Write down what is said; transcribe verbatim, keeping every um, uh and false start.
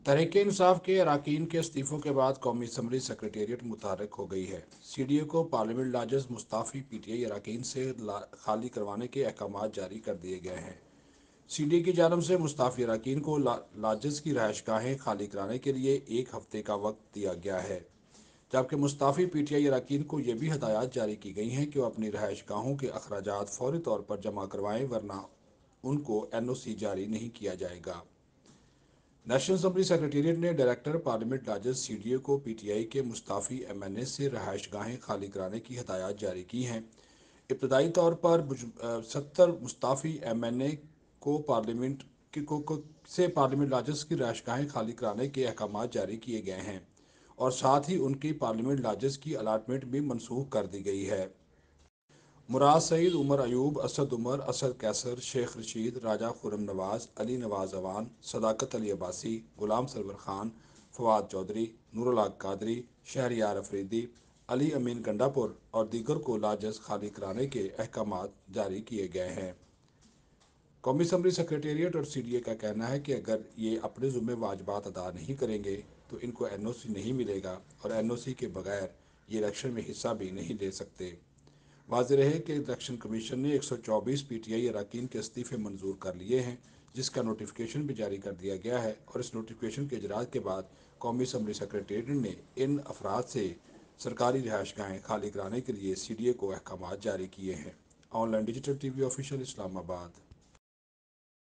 तहरीक इंसाफ के अरकान के इस्तीफ़ों के बाद कौमी असम्बली सेक्रेटेरिएट मुतहर्रिक हो गई है। सी डी ए को पार्लियामेंट लाजस मुस्ताफ़ी पी टी आई अरकान से खाली करवाने के अहकाम जारी कर दिए गए हैं। सी डी ए की जानब से मुस्ताफ़ी अरकान को ला, लाजस की रहायश गाहें खाली कराने के लिए एक हफ्ते का वक्त दिया गया है, जबकि मुस्ताफ़ी पी टी आई अरकान को यह भी हदायत जारी की गई हैं कि वह अपनी रहायश गाहों के अखराजात फौरी तौर पर जमा करवाएँ, वरना उनको एन ओ सी जारी नहीं किया जाएगा। नेशनल असम्बली सेक्रेटेरिएट ने director parliament lodges C D A को पी टी आई के मुस्ताफ़ी एम एन ए से रहायश गाहें खाली कराने की हदायत जारी की हैं। इब्तदाई तौर पर सत्तर मुस्ताफ़ी एम एन ए को पार्लियामेंट की को, को से पार्लियामेंट लाजस की रहायश गाहें खाली कराने के अहकाम जारी किए गए हैं और साथ ही उनकी पार्लियामेंट लाजस की अलाटमेंट भी मनसूख कर दी गई है। मुराद सईद, उमर अयूब, असद उमर, असद कैसर, शेख रशीद, राजा खुरम नवाज, अली नवाज अवान, सदाकत अली अब्बासी, गुलाम सरवर खान, फवाद चौधरी, नूरुल हक कादरी, शहरयार अफरीदी, अली अमीन गंडापुर और दीगर को लाजस खाली कराने के अहकाम जारी किए गए हैं। कौमी असम्बली सेक्रेटेरिएट और सी डी ए का कहना है कि अगर ये अपने ज़िम्मे वाजबात अदा नहीं करेंगे तो इनको एन ओ सी नहीं मिलेगा और एन ओ सी के बगैर ये इलेक्शन में हिस्सा भी नहीं ले सकते। वाज़ेह रहे कि इलेक्शन कमीशन ने एक सौ चौबीस पी टी आई अरकान के इस्तीफ़े मंजूर कर लिए हैं, जिसका नोटिफिकेशन भी जारी कर दिया गया है और इस नोटिफिकेशन के इजरात के बाद कौमी असम्बली सेक्रेटेरिएट ने इन अफराद से सरकारी रिहाइश गाहें खाली कराने के लिए सी डी ए को अहकाम जारी किए हैं। Online digital T V official, Islamabad.